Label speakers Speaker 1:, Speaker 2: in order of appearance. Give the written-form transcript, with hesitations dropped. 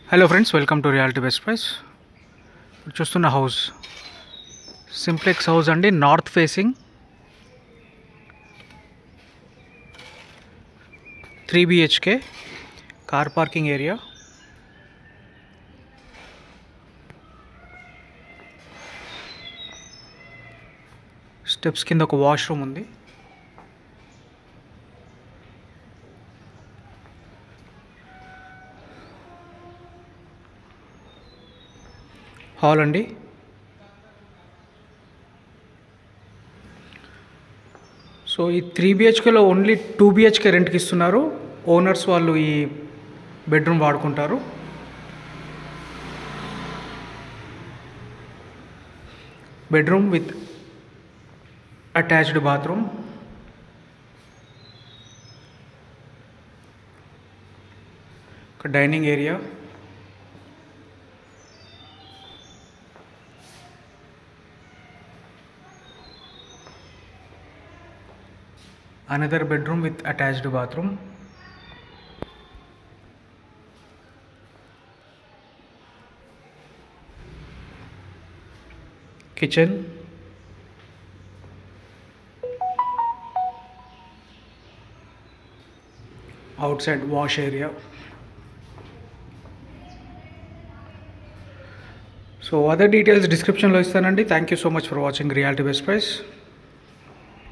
Speaker 1: Hello friends, welcome to reality best price. చూస్తున్న house simplex house అండి. North facing 3 BHK, car parking area, steps కింద ఒక washroom ఉంది. Hall అండి. So ఈ 3 BHKలో ఓన్లీ 2 BHK రెంట్కి ఇస్తున్నారు. ఓనర్స్ వాళ్ళు ఈ బెడ్రూమ్ వాడుకుంటారు. బెడ్రూమ్ విత్ అటాచ్డ్ బాత్రూమ్, ఒక dining area, another bedroom with attached bathroom, kitchen, outside wash area. So other details description lo istanandi. Thank you so much for watching Realty Best Price.